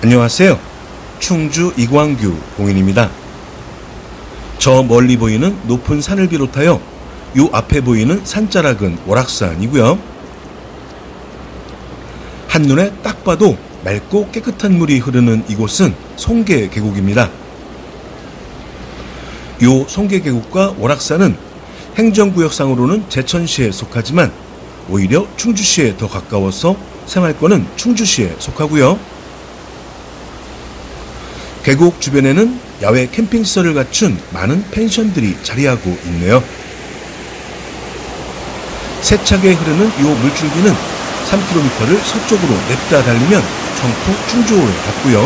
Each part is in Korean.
안녕하세요. 충주 이광규 공인입니다. 저 멀리 보이는 높은 산을 비롯하여 요 앞에 보이는 산자락은 월악산이고요. 한눈에 딱 봐도 맑고 깨끗한 물이 흐르는 이곳은 송계 계곡입니다. 요 송계 계곡과 월악산은 행정구역상으로는 제천시에 속하지만 오히려 충주시에 더 가까워서 생활권은 충주시에 속하고요. 계곡 주변에는 야외 캠핑시설을 갖춘 많은 펜션들이 자리하고 있네요. 세차게 흐르는 요 물줄기는 3km를 서쪽으로 냅다 달리면 청포 충주호에 닿고요.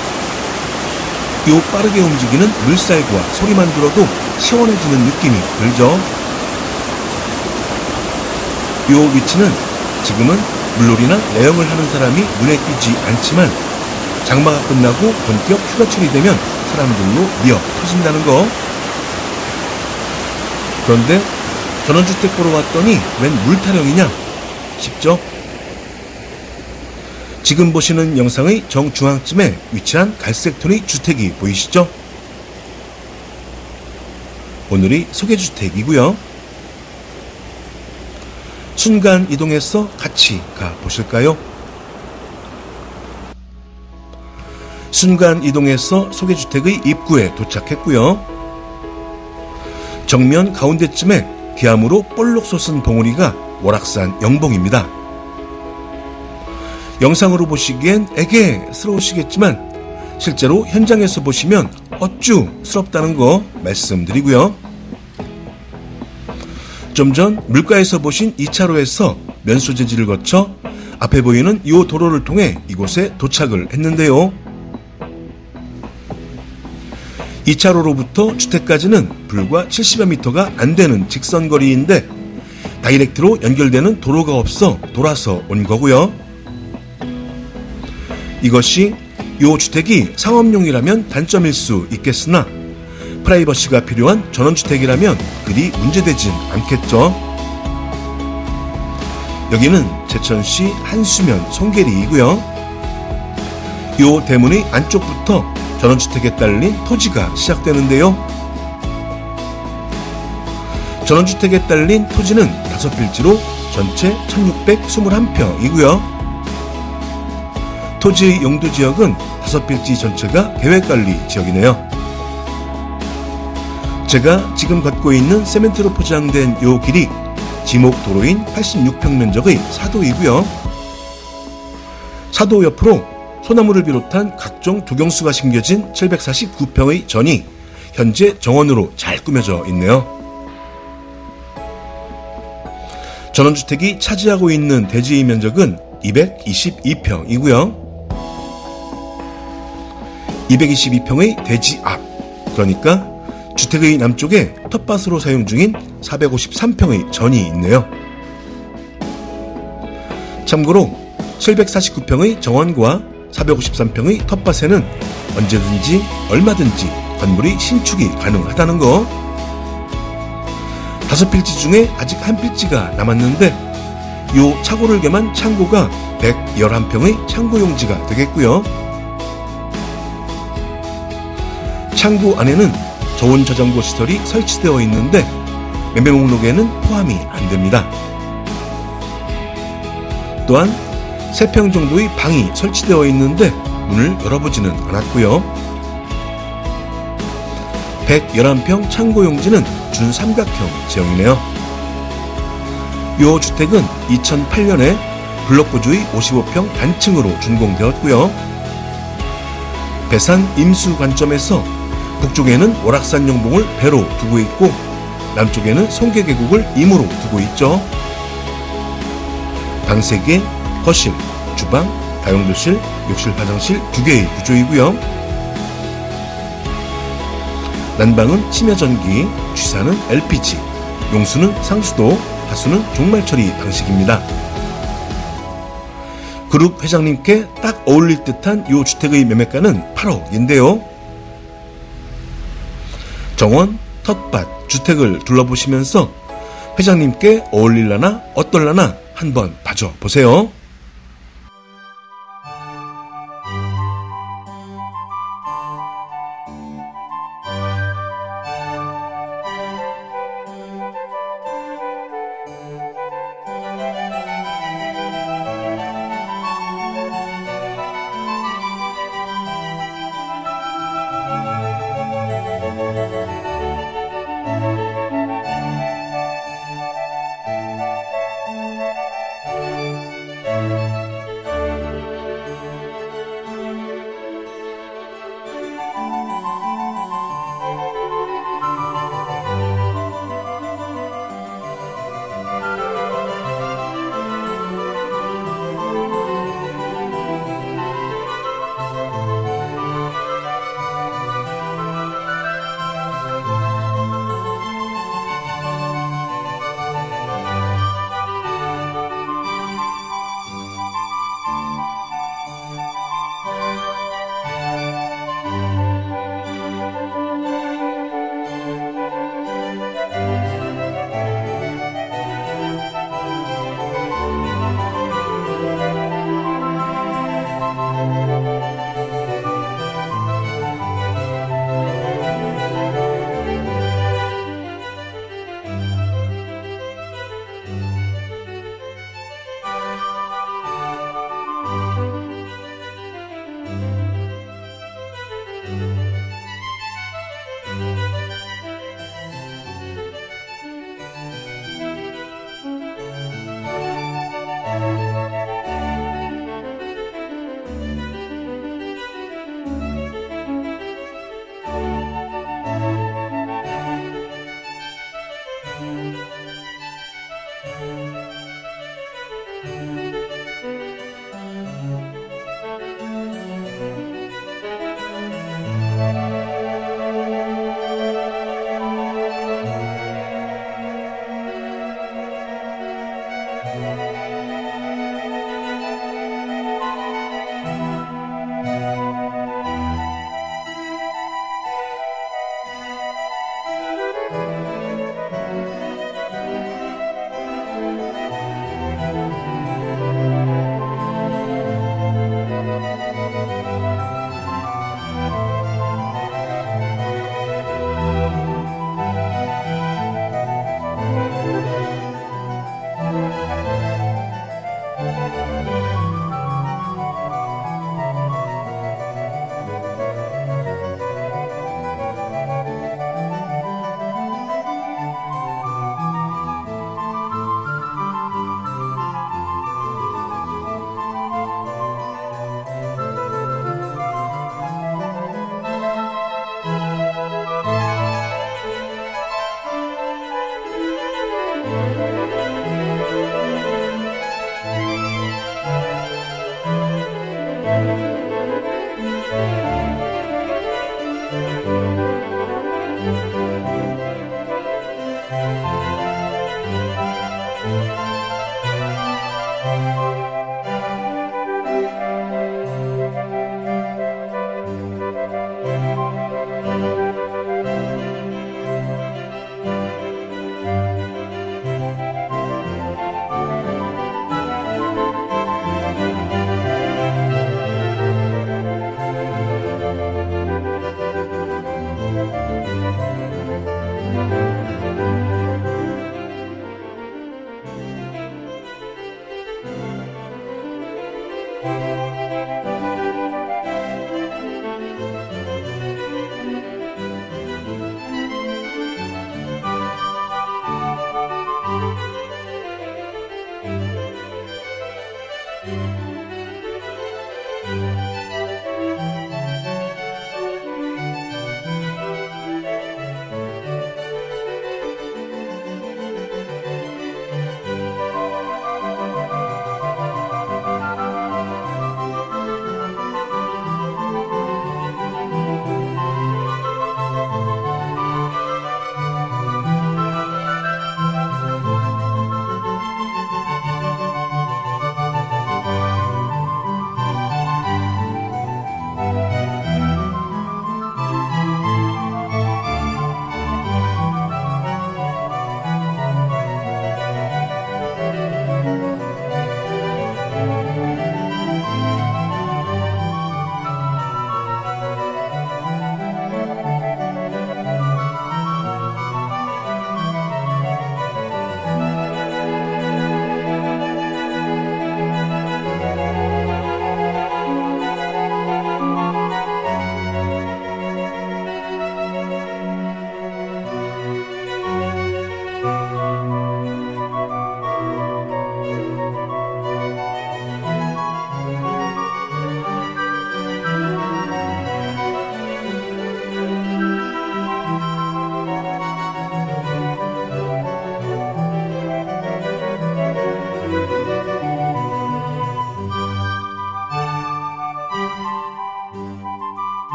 요 빠르게 움직이는 물살과 소리만 들어도 시원해지는 느낌이 들죠. 요 위치는 지금은 물놀이나 레형을 하는 사람이 눈에 띄지 않지만 장마가 끝나고 본격 휴가철이 되면 사람들로 미어 터진다는 거. 그런데 전원주택 보러 왔더니 웬 물타령이냐 싶죠? 지금 보시는 영상의 정중앙쯤에 위치한 갈색톤의 주택이 보이시죠? 오늘이 소개주택이고요. 순간 이동해서 같이 가보실까요? 순간 이동해서 소개주택의 입구에 도착했고요. 정면 가운데쯤에 기암으로 볼록 솟은 봉우리가 월악산 영봉입니다. 영상으로 보시기엔 애개스러우시겠지만 실제로 현장에서 보시면 어쭈스럽다는 거 말씀드리고요. 좀 전 물가에서 보신 2차로에서 면소재지를 거쳐 앞에 보이는 이 도로를 통해 이곳에 도착을 했는데요. 2차로로부터 주택까지는 불과 70여 미터가 안 되는 직선거리인데 다이렉트로 연결되는 도로가 없어 돌아서 온 거고요. 이것이 이 주택이 상업용이라면 단점일 수 있겠으나 프라이버시가 필요한 전원주택이라면 그리 문제되진 않겠죠. 여기는 제천시 한수면 송계리이고요. 이 대문의 안쪽부터 전원주택에 딸린 토지가 시작되는데요. 전원주택에 딸린 토지는 5필지로 전체 1621평이고요. 토지의 용도지역은 5필지 전체가 계획관리 지역이네요. 제가 지금 걷고 있는 세멘트로 포장된 요 길이 지목도로인 86평 면적의 사도이고요. 사도 옆으로 소나무를 비롯한 각종 두경수가 심겨진 749평의 전이 현재 정원으로 잘 꾸며져 있네요. 전원주택이 차지하고 있는 대지의 면적은 222평이고요. 222평의 대지 앞, 그러니까 주택의 남쪽에 텃밭으로 사용 중인 453평의 전이 있네요. 참고로 749평의 정원과 453평의 텃밭에는 언제든지 얼마든지 건물의 신축이 가능하다는 거. 5필지 중에 아직 1필지가 남았는데 요 차고를 겸한 창고가 111평의 창고용지가 되겠고요. 창고 안에는 저온 저장고 시설이 설치되어 있는데 매매 목록에는 포함이 안 됩니다. 또한 3평 정도의 방이 설치되어 있는데 문을 열어보지는 않았고요. 111평 창고용지는 준삼각형 지형이네요. 이 주택은 2008년에 블록구주의 55평 단층으로 준공되었고요. 배산 임수 관점에서 북쪽에는 월악산 영봉을 배로 두고 있고 남쪽에는 송계 계곡을 임으로 두고 있죠. 방 3개, 거실, 주방, 다용도실, 욕실, 화장실 2개의 구조이고요. 난방은 침야전기, 취사는 LPG, 용수는 상수도, 하수는 종말처리 방식입니다. 그룹 회장님께 딱 어울릴 듯한 이 주택의 매매가는 8억인데요. 정원, 텃밭, 주택을 둘러보시면서 회장님께 어울릴라나 어떨라나 한번 봐줘보세요.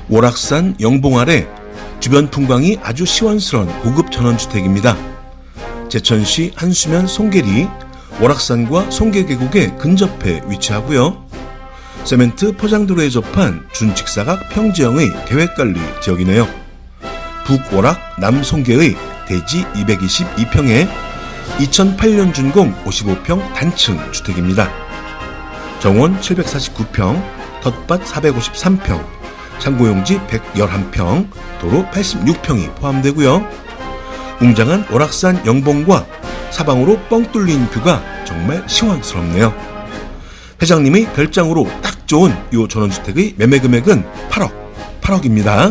월악산 영봉 아래 주변 풍광이 아주 시원스러운 고급 전원주택입니다. 제천시 한수면 송계리, 월악산과 송계계곡에 근접해 위치하고요. 세멘트 포장도로에 접한 준직사각 평지형의 계획관리 지역이네요. 북월악 남송계의 대지 222평에 2008년 준공 55평 단층 주택입니다. 정원 749평, 텃밭 453평, 창고용지 111평, 도로 86평이 포함되고요. 웅장한 월악산 영봉과 사방으로 뻥 뚫린 뷰가 정말 시원스럽네요. 회장님이 별장으로 딱 좋은 이 전원주택의 매매 금액은 8억입니다.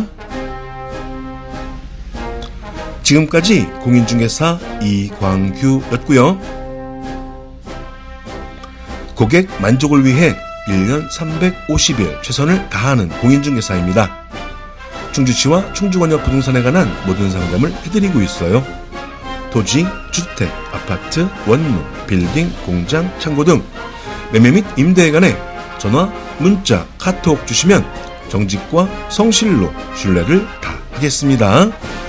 지금까지 공인중개사 이광규였고요. 고객 만족을 위해 1년 350일 최선을 다하는 공인중개사입니다. 충주시와 충주권역 부동산에 관한 모든 상담을 해드리고 있어요. 토지, 주택, 아파트, 원룸, 빌딩, 공장, 창고 등 매매 및 임대에 관해 전화, 문자, 카톡 주시면 정직과 성실로 신뢰를 다하겠습니다.